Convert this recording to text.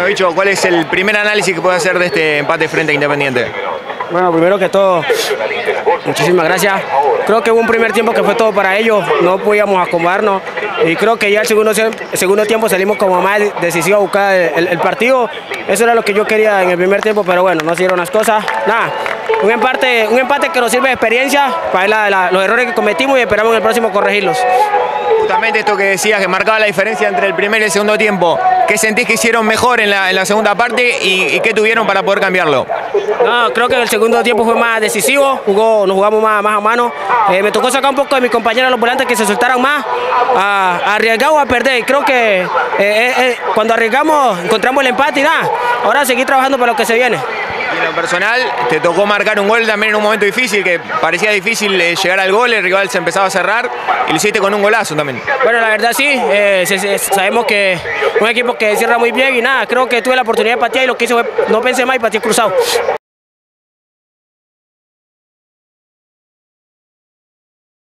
Bueno, Bicho, ¿cuál es el primer análisis que puede hacer de este empate frente a Independiente? Bueno, primero que todo, muchísimas gracias. Creo que hubo un primer tiempo que fue todo para ellos, no podíamos acomodarnos y creo que ya el segundo tiempo salimos como más decisivos a buscar el partido. Eso era lo que yo quería en el primer tiempo, pero bueno, no se dieron las cosas. Nada, un empate que nos sirve de experiencia para ver los errores que cometimos y esperamos en el próximo corregirlos. Justamente esto que decías, que marcaba la diferencia entre el primer y el segundo tiempo, ¿qué sentís que hicieron mejor en la segunda parte y qué tuvieron para poder cambiarlo? No, creo que el segundo tiempo fue más decisivo, nos jugamos más a mano. Me tocó sacar un poco de mis compañeros los volantes que se soltaran más, a arriesgar o a perder. Creo que cuando arriesgamos encontramos el empate y nada, ahora seguir trabajando para lo que se viene. Y en lo personal, te tocó marcar un gol también en un momento difícil, que parecía difícil llegar al gol, el rival se empezaba a cerrar y lo hiciste con un golazo también. Bueno, la verdad sí, sabemos que es un equipo que cierra muy bien y nada, creo que tuve la oportunidad de patear y lo que hice fue, no pensé más y pateé cruzado.